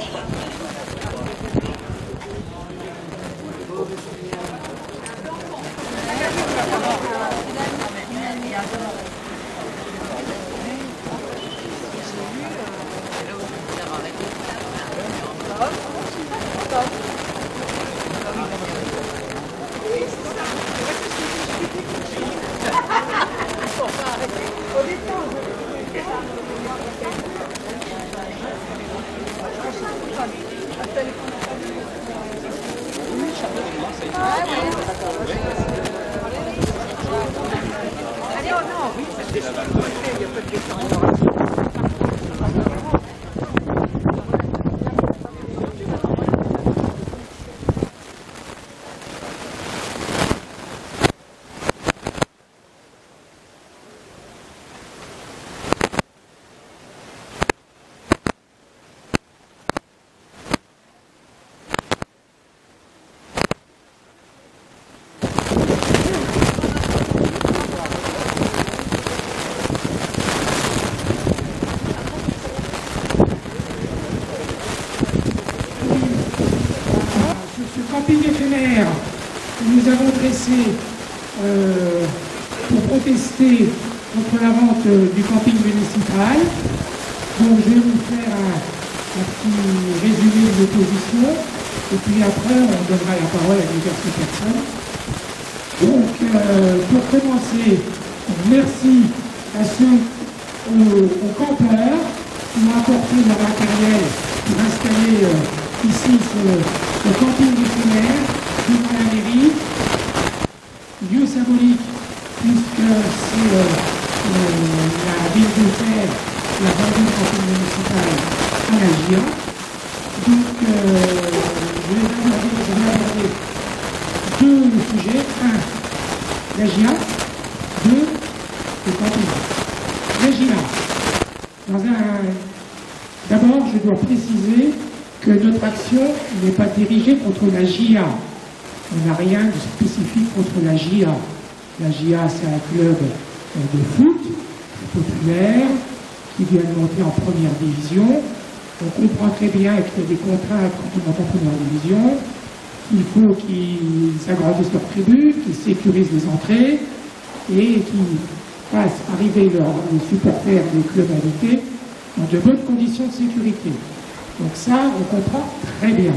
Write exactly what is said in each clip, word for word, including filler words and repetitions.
Nous avons dressé euh, pour protester contre la vente euh, du camping municipal. Donc je vais vous faire un, un petit résumé de l'opposition et puis après on donnera la parole à diverses personnes. Donc euh, pour commencer, merci à ceux aux, aux campeurs qui ont apporté leur matériel pour installer euh, ici sur le, le camping éphémère devant la mairie. Lieu symbolique, puisque c'est euh, euh, la ville de Terre qui a vendu le camping municipal à la G I A. Donc, euh, je vais aborder, je vais aborder deux sujets. Un, la G I A. Deux, le camping. La G I A. Dans un... D'abord, je dois préciser que notre action n'est pas dirigée contre la G I A. On n'a rien de spécifique contre la G I A. La G I A, c'est un club de foot populaire qui vient de monter en première division. On comprend très bien qu'il y a des contraintes quand on monte en première division. Il faut qu'ils agrandissent leurs tribunes, qu'ils sécurisent les entrées et qu'ils fassent arriver leurs les supporters des clubs invités dans de bonnes conditions de sécurité. Donc ça, on comprend très bien.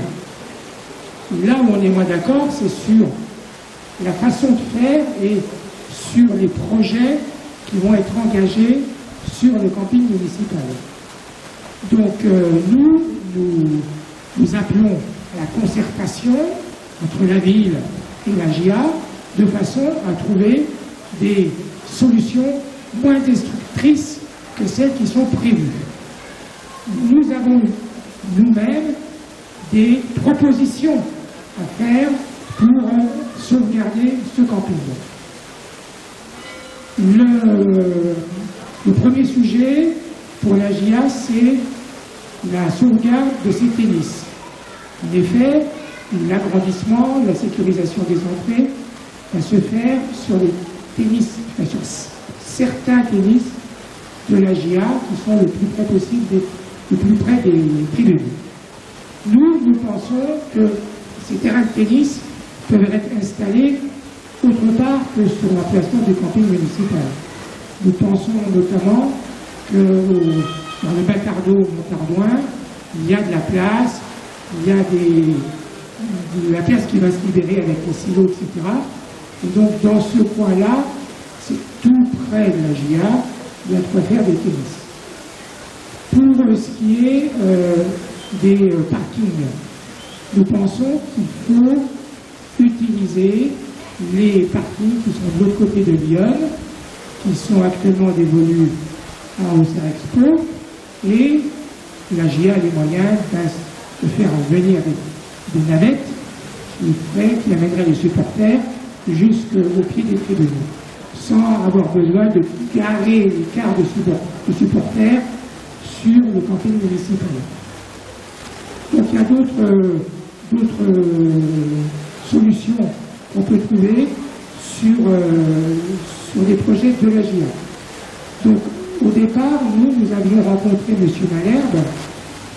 Là où on est moins d'accord, c'est sur la façon de faire et sur les projets qui vont être engagés sur le camping municipal. Donc euh, nous, nous, nous appelons à la concertation entre la ville et la G I A de façon à trouver des solutions moins destructrices que celles qui sont prévues. Nous avons nous-mêmes des propositions à faire pour euh, sauvegarder ce camping. Le, le premier sujet pour la G I A, c'est la sauvegarde de ces tennis. En effet, l'agrandissement, la sécurisation des entrées va se faire sur les tennis, enfin sur certains tennis de la G I A qui sont le plus près possible, des, le plus près des tribunes. Nous, nous pensons que ces terrains de tennis peuvent être installés autre part que sur l'emplacement du camping municipal. Nous pensons notamment que dans le Batardeau, Montardouin, il y a de la place, il y a des, de la place qui va se libérer avec les silos, et cetera. Et donc dans ce coin-là, c'est tout près de la G I A, il y a de quoi faire des tennis. Pour ce qui est euh, des euh, parkings, nous pensons qu'il faut utiliser les parkings qui sont de l'autre côté de Lyon, qui sont actuellement dévolus à Auxerre Expo, et la G I A a les moyens de faire venir des, des navettes qui, ferait, qui amèneraient les supporters jusqu'au pied des tribunes, sans avoir besoin de garer les quarts de, de supporters sur le camping municipal. Donc il y a d'autres euh, d'autres euh, solutions qu'on peut trouver sur, euh, sur les projets de la G I A. Donc au départ, nous, nous avions rencontré M. Malherbe,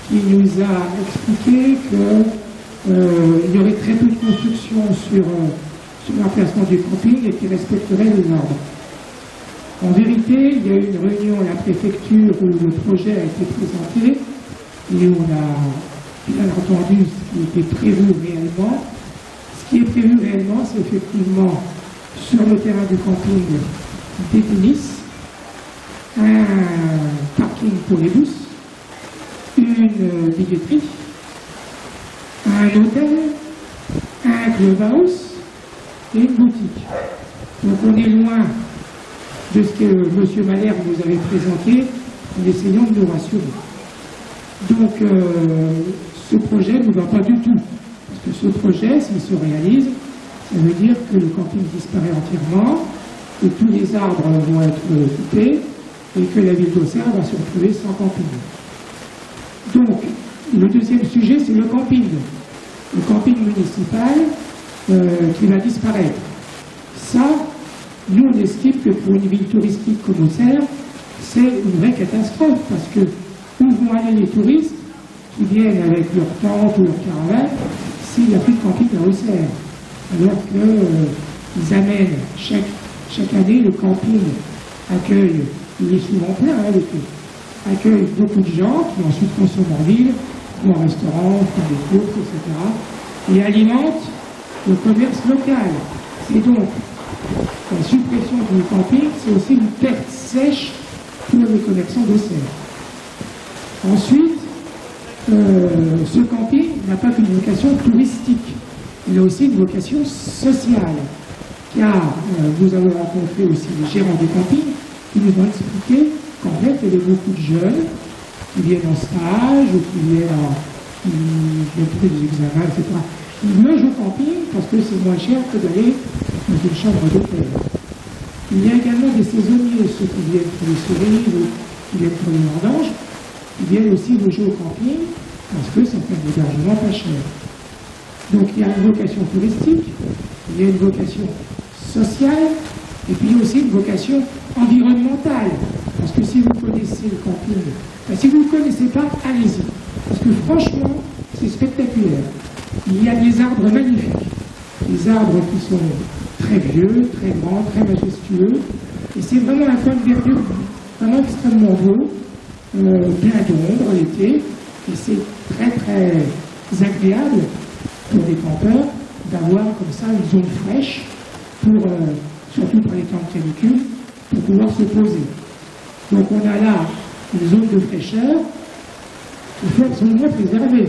qui nous a expliqué qu'il euh, y aurait très peu de construction sur, euh, sur l'emplacement du camping et qui respecterait les normes. En vérité, il y a eu une réunion à la préfecture où le projet a été présenté et on a bien entendu ce qui était prévu réellement. Ce qui est prévu réellement, c'est effectivement sur le terrain du camping des tennis, un parking pour les bus, une billetterie, un hôtel, un clubhouse et une boutique. Donc on est loin de ce que M. Malherbe nous avait présenté en essayant de nous rassurer. Donc euh, ce projet ne va pas du tout. Parce que ce projet, s'il se réalise, ça veut dire que le camping disparaît entièrement, que tous les arbres vont être coupés et que la ville d'Auxerre va se retrouver sans camping. Donc, le deuxième sujet, c'est le camping. Le camping municipal euh, qui va disparaître. Ça, nous, on estime que pour une ville touristique comme Auxerre, c'est une vraie catastrophe, parce que où vont aller les touristes qui viennent avec leur tente ou leur caravane s'il n'y a plus de camping à Auxerre, alors qu'ils euh, amènent chaque, chaque année, le camping accueille, il est souvent plein, hein, l'été, accueille beaucoup de gens qui ensuite consomment en ville, vont au restaurant, font des courses, et cetera, et alimentent le commerce local. C'est donc la suppression du camping, c'est aussi une perte sèche pour les commerçants d'Auxerre. Ensuite, euh, ce camping n'a pas qu'une vocation touristique, il a aussi une vocation sociale, car euh, nous avons rencontré aussi les gérants du camping qui nous ont expliqué qu'en fait, il y avait beaucoup de jeunes qui viennent en stage ou qui viennent en qui viennent trouver des examens, et cetera. Ils logent au camping parce que c'est moins cher que d'aller dans une chambre d'hôtel. Il y a également des saisonniers, ceux qui viennent pour les cerises ou qui viennent pour les vendanges, qui viennent aussi loger au camping parce que c'est un hébergement pas cher. Donc il y a une vocation touristique, il y a une vocation sociale, et puis il y a aussi une vocation environnementale. Parce que si vous connaissez le camping, ben, si vous ne le connaissez pas, allez-y. Parce que franchement, c'est spectaculaire. Il y a des arbres magnifiques, des arbres qui sont très vieux, très grands, très majestueux, et c'est vraiment un coin de verdure vraiment extrêmement beau, euh, bien d'ombre l'été, et c'est très très agréable pour les campeurs d'avoir comme ça une zone fraîche, pour, euh, surtout pour les temps de canicule, pour pouvoir se poser. Donc on a là une zone de fraîcheur qu'il faut absolument préserver.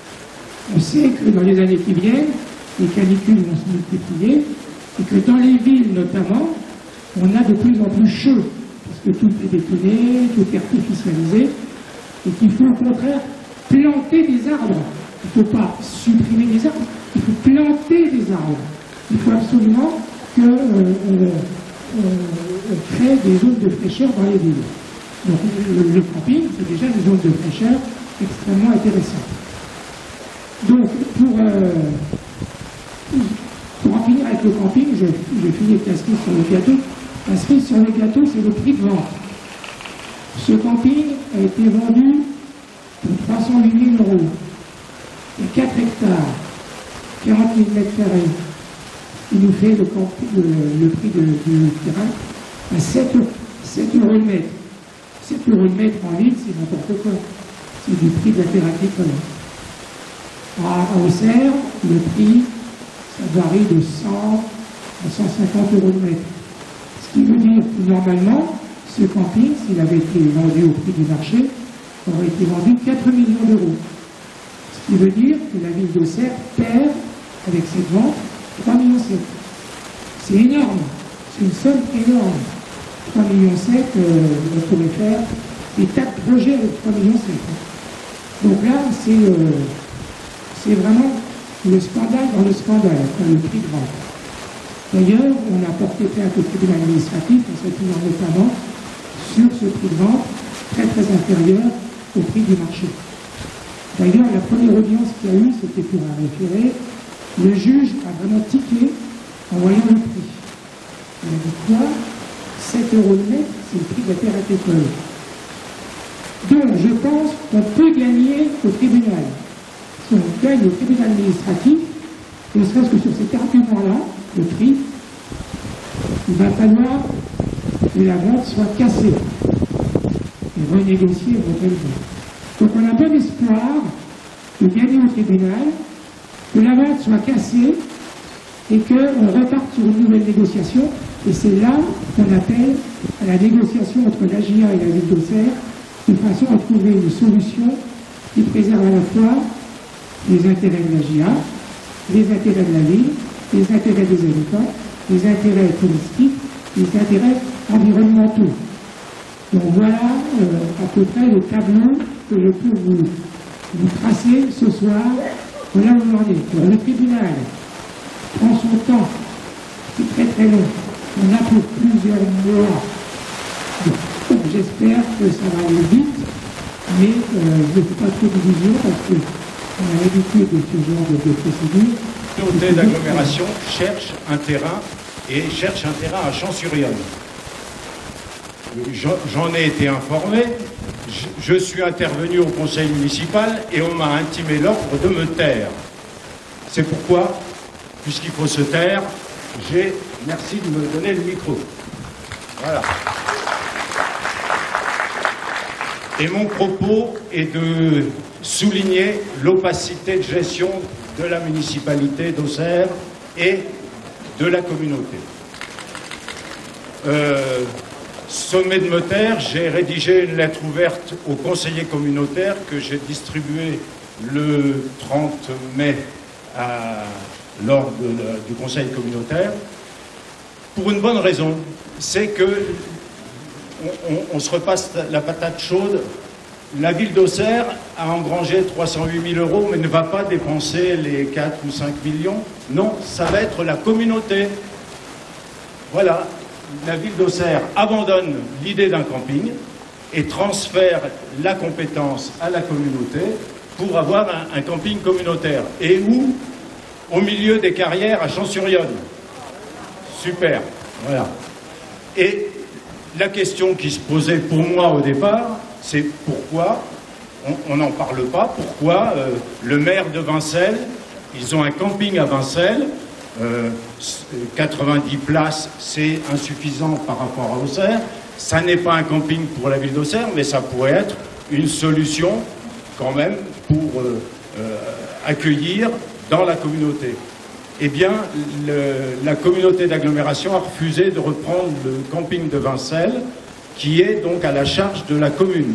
On sait que dans les années qui viennent, les canicules vont se multiplier et que dans les villes notamment, on a de plus en plus chaud parce que tout est bétonné, tout est artificialisé et qu'il faut au contraire planter des arbres. Il ne faut pas supprimer des arbres, il faut planter des arbres. Il faut absolument qu'on euh, on crée des zones de fraîcheur dans les villes. Donc le, le camping, c'est déjà une zone de fraîcheur extrêmement intéressante. Donc pour, euh, pour en finir avec le camping, je, je finis avec la cerise sur le gâteau. La cerise sur le gâteau, c'est le prix de vente. Ce camping a été vendu pour trois cent huit mille euros. Il y a quatre hectares, quarante mille mètres carrés. Il nous fait le, le, le prix de, du terrain à sept euros le mètre. sept euros le mètre en ville, c'est n'importe quoi. C'est du prix de la terre agricole. À Auxerre, le prix, ça varie de cent à cent cinquante euros le mètre. Ce qui veut dire que normalement, ce camping, s'il avait été vendu au prix du marché, aurait été vendu quatre millions d'euros. Ce qui veut dire que la ville d'Auxerre perd, avec cette vente, trois virgule sept millions. C'est énorme, c'est une somme énorme. trois virgule sept millions, euh, on pourrait faire des tas de projets avec trois virgule sept millions. Donc là, c'est euh, c'est vraiment le scandale dans le scandale, dans le prix de vente. D'ailleurs, on a porté plainte au tribunal administratif, en s'appuyant notamment sur ce prix de vente très très inférieur au prix du marché. D'ailleurs, la première audience qu'il y a eu, c'était pour un référé. Le juge a vraiment tiqué en voyant le prix. Il a dit quoi? sept euros le mètre, c'est le prix de la terre agricole. Donc je pense qu'on peut gagner au tribunal. Si on gagne au tribunal administratif, ne serait-ce que sur cet argument-là, le prix, il va falloir que la vente soit cassée et renégocier éventuellement. Donc on a bon espoir de gagner au tribunal, que la vente soit cassée et qu'on reparte sur une nouvelle négociation. Et c'est là qu'on appelle à la négociation entre l'A J A et la ville d'Auxerre, de façon à trouver une solution qui préserve à la fois les intérêts de l'A J A, les intérêts de la ville, les intérêts des habitants, les intérêts touristiques, les intérêts environnementaux. Donc voilà euh, à peu près le tableau que je peux vous, vous tracer ce soir. Voilà où on en est. Alors, le tribunal prend son temps, c'est très très long. On a pour plusieurs mois. Donc j'espère que ça va aller vite, mais euh, je ne fais pas trop d'illusions parce qu'on a l'habitude de ce genre de, de procédure. La communauté d'agglomération cherche un terrain et cherche un terrain à Champs-sur-Yonne. J'en ai été informé, je suis intervenu au conseil municipal et on m'a intimé l'ordre de me taire. C'est pourquoi, puisqu'il faut se taire, j'ai... Merci de me donner le micro. Voilà. Et mon propos est de souligner l'opacité de gestion de la municipalité d'Auxerre et de la communauté. Euh, sommet de me taire, j'ai rédigé une lettre ouverte aux conseillers communautaires que j'ai distribuée le trente mai à, lors de, du conseil communautaire. Pour une bonne raison, c'est que on, on, on se repasse la patate chaude. La ville d'Auxerre a engrangé trois cent huit mille euros, mais ne va pas dépenser les quatre ou cinq millions. Non, ça va être la communauté. Voilà, la ville d'Auxerre abandonne l'idée d'un camping et transfère la compétence à la communauté pour avoir un, un camping communautaire. Et où? Au milieu des carrières à Champs-sur-Yonne. Super, voilà. Et la question qui se posait pour moi au départ, c'est pourquoi, on n'en parle pas, pourquoi euh, le maire de Vincelles, ils ont un camping à Vincelles, euh, quatre-vingt-dix places, c'est insuffisant par rapport à Auxerre, ça n'est pas un camping pour la ville d'Auxerre, mais ça pourrait être une solution quand même pour euh, euh, accueillir dans la communauté. Eh bien, le, la communauté d'agglomération a refusé de reprendre le camping de Vincelles, qui est donc à la charge de la commune.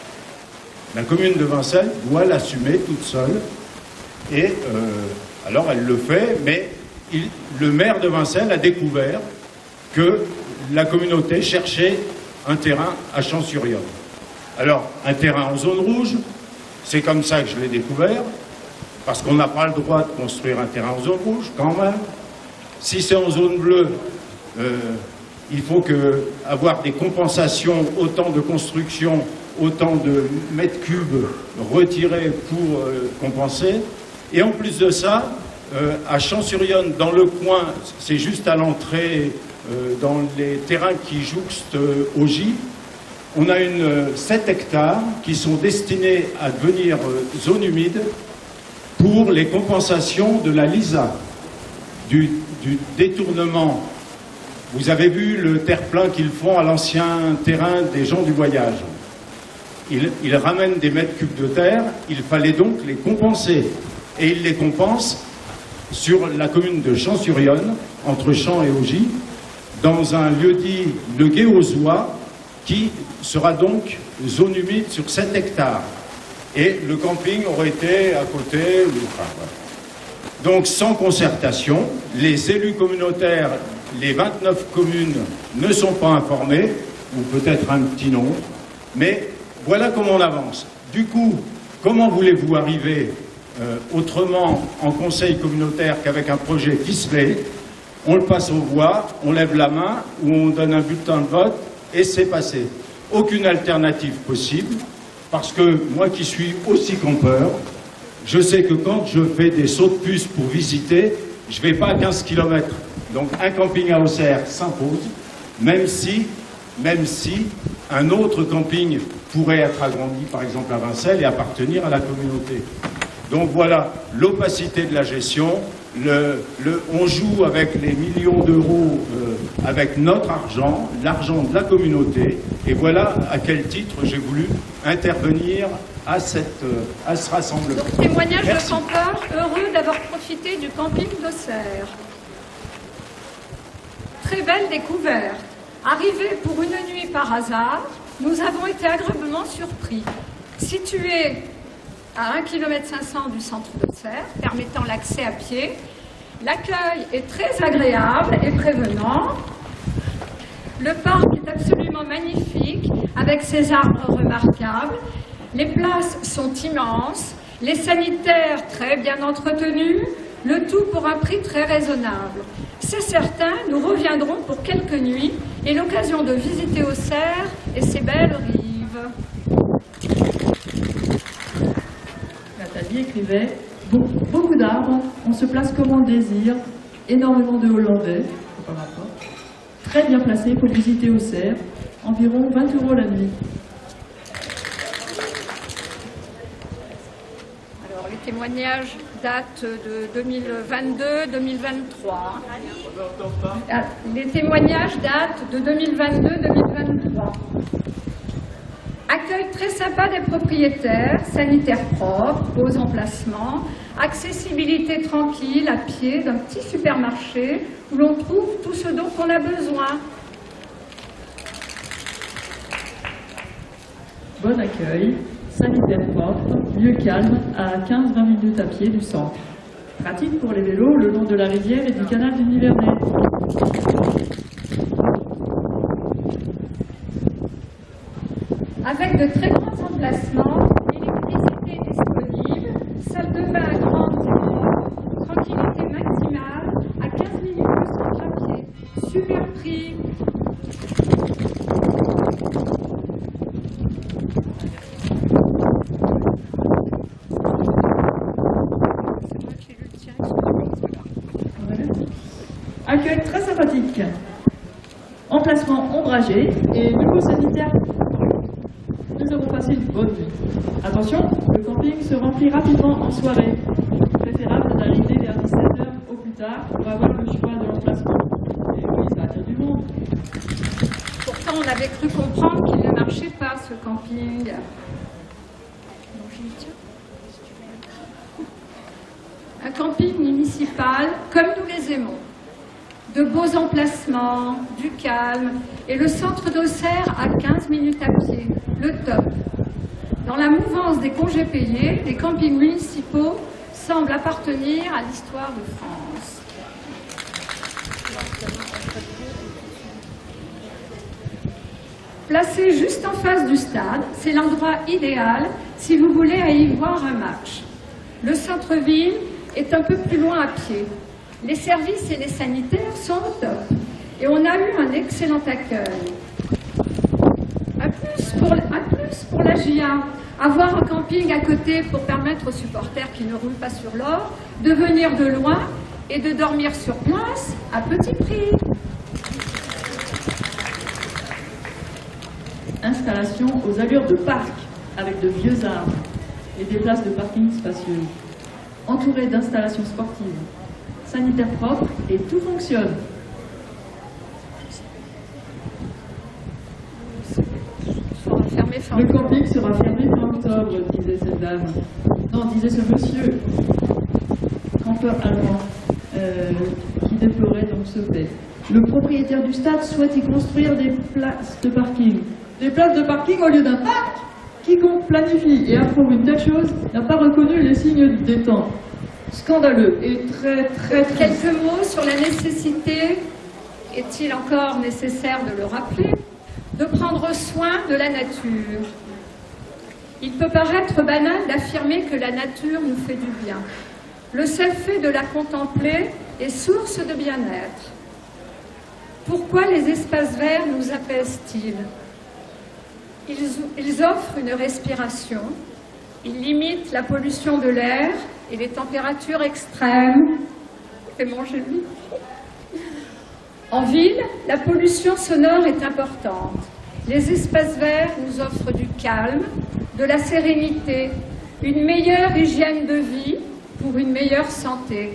La commune de Vincelles doit l'assumer toute seule, et euh, alors elle le fait, mais il, le maire de Vincelles a découvert que la communauté cherchait un terrain à Champs-sur-Yonne. Alors, un terrain en zone rouge, c'est comme ça que je l'ai découvert, parce qu'on n'a pas le droit de construire un terrain en zone rouge, quand même. Si c'est en zone bleue, euh, il faut que, avoir des compensations, autant de construction, autant de mètres cubes retirés pour euh, compenser. Et en plus de ça, euh, à Champs-sur-Yonne, dans le coin, c'est juste à l'entrée, euh, dans les terrains qui jouxtent euh, au J, on a une, euh, sept hectares qui sont destinés à devenir euh, zone humide, pour les compensations de la LISA, du, du détournement. Vous avez vu le terre-plein qu'ils font à l'ancien terrain des gens du voyage. Ils, ils ramènent des mètres cubes de terre, il fallait donc les compenser. Et ils les compensent sur la commune de Champs-sur-Yonne, entre Champs et Augy, dans un lieu dit le Gué-aux-Oies, qui sera donc zone humide sur sept hectares. Et le camping aurait été à côté. Enfin, voilà. Donc sans concertation, les élus communautaires, les vingt-neuf communes ne sont pas informés, ou peut-être un petit nombre, mais voilà comment on avance. Du coup, comment voulez-vous arriver euh, autrement en conseil communautaire qu'avec un projet ficelé? On le passe aux voix, on lève la main, ou on donne un bulletin de vote, et c'est passé. Aucune alternative possible. Parce que moi qui suis aussi campeur, je sais que quand je fais des sauts de puce pour visiter, je ne vais pas à quinze kilomètres. Donc un camping à Auxerre s'impose, même si, même si un autre camping pourrait être agrandi, par exemple, à Vincelles et appartenir à la communauté. Donc voilà, l'opacité de la gestion, le, le, on joue avec les millions d'euros, euh, avec notre argent, l'argent de la communauté, et voilà à quel titre j'ai voulu intervenir à, cette, euh, à ce rassemblement. Donc, témoignage Merci. de campeurs heureux d'avoir profité du camping d'Auxerre. Très belle découverte. Arrivés pour une nuit par hasard, nous avons été agréablement surpris. Situé à un kilomètre cinq cents du centre d'Auxerre, permettant l'accès à pied, l'accueil est très agréable et prévenant. Le parc est absolument magnifique, avec ses arbres remarquables. Les places sont immenses, les sanitaires très bien entretenus, le tout pour un prix très raisonnable. C'est certain, nous reviendrons pour quelques nuits et l'occasion de visiter Auxerre et ses belles rives. Nathalie écrivait beaucoup, beaucoup d'arbres, on se place comme on le désire, énormément de Hollandais, très bien placé pour visiter Auxerre, environ vingt euros la nuit. Alors, les témoignages datent de deux mille vingt-deux deux mille vingt-trois. Les témoignages datent de deux mille vingt-deux deux mille vingt-trois. Accueil très sympa des propriétaires, sanitaires propres, beaux emplacements, accessibilité tranquille à pied d'un petit supermarché où l'on trouve tout ce dont on a besoin. Bon accueil, sanitaire propre, lieu calme, à quinze à vingt minutes à pied du centre. Pratique pour les vélos le long de la rivière et du canal du Nivernais. Avec de très grands emplacements, électricité disponible, salle de bain grande et propre, tranquillité maximale, à quinze minutes du centre à pied. Super prix. Accueil très sympathique. Emplacement ombragé et nouveau sanitaire. Nous avons passé une bonne nuit. Attention, le camping se remplit rapidement en soirée. Préférable d'arriver vers dix-sept heures au plus tard pour avoir le choix de l'emplacement. Et oui, ça attire du monde. Pourtant, on avait cru comprendre qu'il ne marchait pas, ce camping. Un camping municipal comme nous les aimons. De beaux emplacements, du calme, et le centre d'Auxerre à quinze minutes à pied, le top. Dans la mouvance des congés payés, les campings municipaux semblent appartenir à l'histoire de France. Placé juste en face du stade, c'est l'endroit idéal si vous voulez aller y voir un match. Le centre-ville est un peu plus loin à pied. Les services et les sanitaires sont au top. Et on a eu un excellent accueil. À plus pour, à plus pour la J A, avoir un camping à côté pour permettre aux supporters qui ne roulent pas sur l'or de venir de loin et de dormir sur place à petit prix. Installation aux allures de parc, avec de vieux arbres et des places de parking spacieuses. Entouré d'installations sportives. Sanitaire propre et tout fonctionne. Le camping sera fermé fin octobre, disait cette dame. Non, disait ce monsieur, campeur allemand, euh, qui déplorait donc ce fait. Le propriétaire du stade souhaite y construire des places de parking. Des places de parking au lieu d'un parc. Quiconque planifie et approuve une telle chose n'a pas reconnu les signes des temps. Scandaleux et très très triste. Quelques mots sur la nécessité, est-il encore nécessaire de le rappeler, de prendre soin de la nature. Il peut paraître banal d'affirmer que la nature nous fait du bien. Le seul fait de la contempler est source de bien-être. Pourquoi les espaces verts nous apaisent-ils ? Ils, ils offrent une respiration, ils limitent la pollution de l'air et les températures extrêmes. Et manger le micro. En ville, la pollution sonore est importante. Les espaces verts nous offrent du calme, de la sérénité, une meilleure hygiène de vie pour une meilleure santé.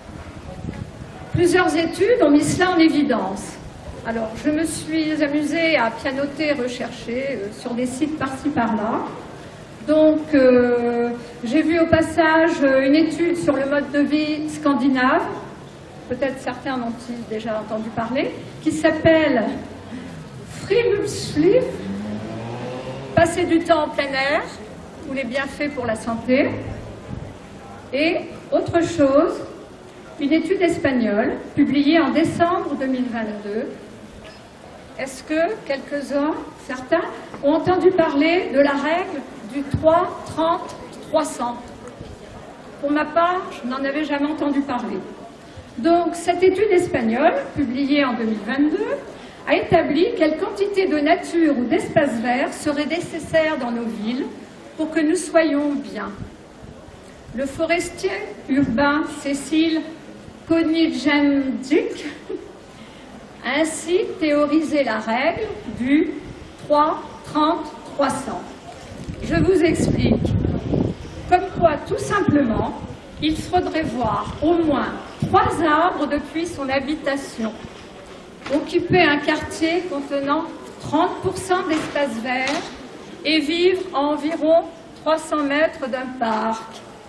Plusieurs études ont mis cela en évidence. Alors, je me suis amusée à pianoter, rechercher euh, sur des sites par-ci par-là. Donc, euh, j'ai vu au passage une étude sur le mode de vie scandinave, peut-être certains en ont-ils déjà entendu parler, qui s'appelle Friluftsliv, passer du temps en plein air, ou les bienfaits pour la santé. Et autre chose, une étude espagnole publiée en décembre deux mille vingt-deux. Est-ce que quelques-uns, certains, ont entendu parler de la règle du trois, trente, trois cents? Pour ma part, je n'en avais jamais entendu parler. Donc, cette étude espagnole, publiée en deux mille vingt-deux, a établi quelle quantité de nature ou d'espace vert serait nécessaire dans nos villes pour que nous soyons bien. Le forestier urbain Cécile Konieczynczyk a ainsi théorisé la règle du trois, trente, trois cents. Je vous explique. Comme quoi, tout simplement, il faudrait voir au moins trois arbres depuis son habitation, occuper un quartier contenant trente pour cent d'espace vert et vivre à environ trois cents mètres d'un parc.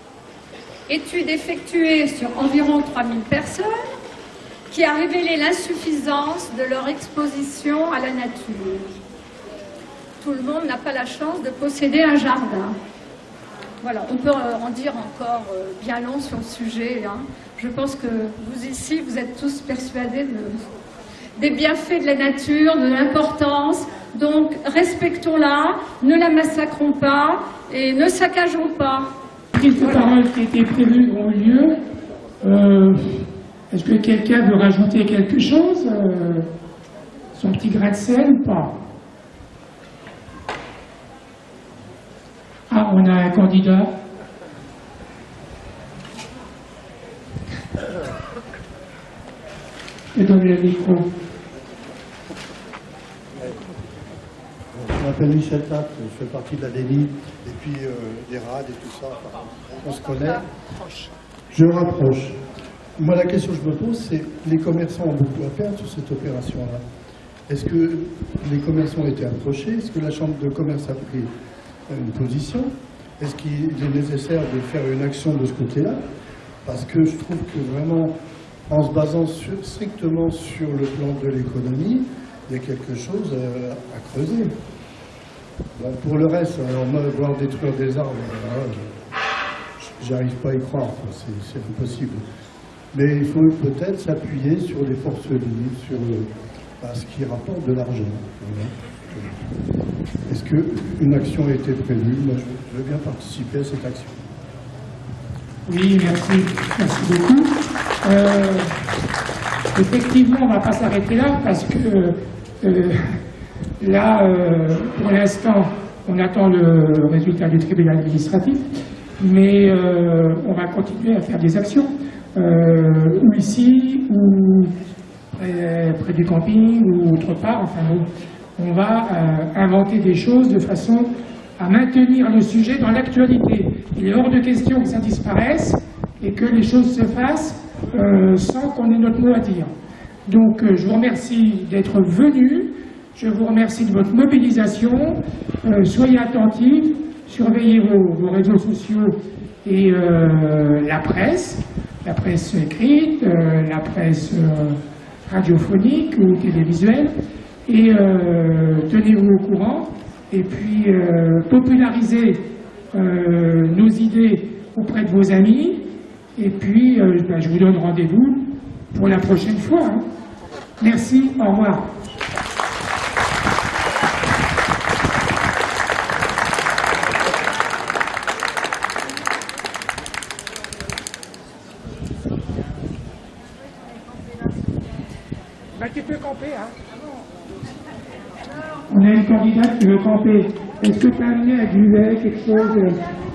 Étude effectuée sur environ trois mille personnes qui a révélé l'insuffisance de leur exposition à la nature. Tout le monde n'a pas la chance de posséder un jardin. Voilà, on peut en dire encore bien long sur le sujet, hein. Je pense que vous ici, vous êtes tous persuadés de, des bienfaits de la nature, de l'importance. Donc, respectons-la, ne la massacrons pas et ne saccageons pas. Les paroles qui étaient prévues ont eu lieu. Euh, Est-ce que quelqu'un veut rajouter quelque chose euh, son petit grain de sel ou pas? Ah, on a un candidat. Je donne le micro. Je m'appelle Michel Tat, je fais partie de la D N I, et puis euh, des R A D et tout ça, enfin, on se connaît. Je rapproche. Moi, la question que je me pose, c'est les commerçants ont beaucoup à perdre sur cette opération-là. Est-ce que les commerçants ont été approchés? Est-ce que la Chambre de commerce a pris une position? Est-ce qu'il est nécessaire de faire une action de ce côté-là? Parce que je trouve que vraiment, en se basant sur, strictement sur le plan de l'économie, il y a quelque chose euh, à creuser. Bon, pour le reste, alors moi, voir détruire des arbres, euh, j'arrive pas à y croire, c'est impossible. Mais il faut peut-être s'appuyer sur les forces vives, sur le, bah, ce qui rapporte de l'argent. Voilà. Est-ce qu'une action a été prévue? Moi, je veux bien participer à cette action. Oui, merci. Merci beaucoup. Euh, effectivement, on ne va pas s'arrêter là parce que euh, là, euh, pour l'instant, on attend le résultat du tribunal administratif, mais euh, on va continuer à faire des actions. Euh, ou ici, ou près, près du camping, ou autre part. Enfin, on, on va euh, inventer des choses de façon à maintenir le sujet dans l'actualité. Il est hors de question que ça disparaisse et que les choses se fassent euh, sans qu'on ait notre mot à dire. Donc, euh, je vous remercie d'être venus. Je vous remercie de votre mobilisation. Euh, soyez attentifs, surveillez vos, vos réseaux sociaux et euh, la presse. La presse écrite, euh, la presse euh, radiophonique ou télévisuelle, et euh, tenez-vous au courant, et puis euh, popularisez euh, nos idées auprès de vos amis, et puis euh, ben, je vous donne rendez-vous pour la prochaine fois. Hein. Merci, au revoir. Tu peux camper, hein? On a une candidate qui veut camper. Est-ce que tu as amené un duvet, quelque chose?